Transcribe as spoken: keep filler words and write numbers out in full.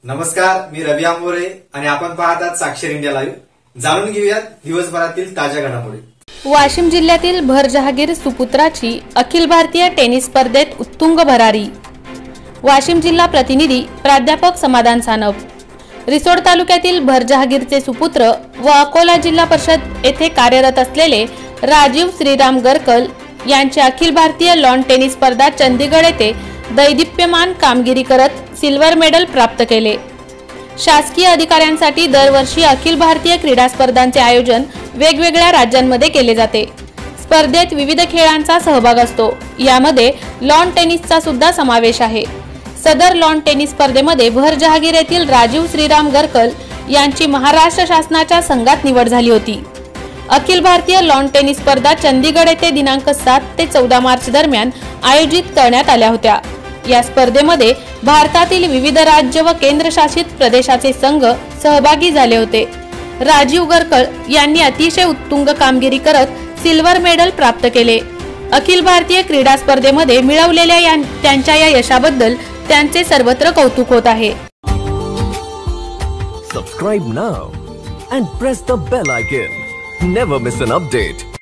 नमस्कार, मी रवी आंबोरे आणि आपण पाहतात साक्षर इंडिया लाईव्ह। जाणून घेऊयात दिवसभरातील ताज्या घडामोडी। वाशिम जिल्ह्यातील भर जहागीर सुपुत्राची अखिल भारतीय टेनिस स्पर्धेत उत्तुंग भरारी। वाशिम जिल्हा प्रतिनिधी प्राध्यापक समाधान सानप। रिसोड तालुक्यातील भर जहागीरचे सुपुत्र व अकोला जिल्हा परिषद येथे कार्यरत असलेले राजीव श्रीराम गरकल यांचे अखिल भारतीय लॉन टेनिस स्पर्धा चंदीगड येथे दैदिप्यमान कामगिरी करत सिल्वर मेडल प्राप्त केले। शासकीय अधिकाऱ्यांसाठी दरवर्षी अखिल भारतीय क्रीडा स्पर्धांचे आयोजन वेगवेगळ्या राज्यांमध्ये केले जाते। स्पर्धेत विविध खेळांचा सहभाग असतो, यामध्ये लॉन टेनिसचा सुद्धा समावेश आहे। सदर लॉन टेनिस स्पर्धेमध्ये भर जहागीर येथील राजीव श्रीराम गरकल यांची महाराष्ट्र शासनाच्या संघात निवड झाली होती। अखिल भारतीय लॉन टेनिस स्पर्धा चंदीगड येथे दिनांक सात ते चौदा मार्च दरम्यान आयोजित करण्यात आल्या होत्या। या स्पर्धेमध्ये भारतातील विविध राज्य व केंद्रशासित प्रदेशाचे संघ सहभागी झाले होते। राजीव गरकल यांनी अतिशय उत्तुंग कामगिरी करत सिल्वर मेडल प्राप्त केले। अखिल भारतीय क्रीडा स्पर्धेमध्ये मिळवलेल्या त्यांच्या या यशाबद्दल त्यांचे सर्वत्र कौतुक होत आहे। Subscribe now and press the bell icon. Never miss an update.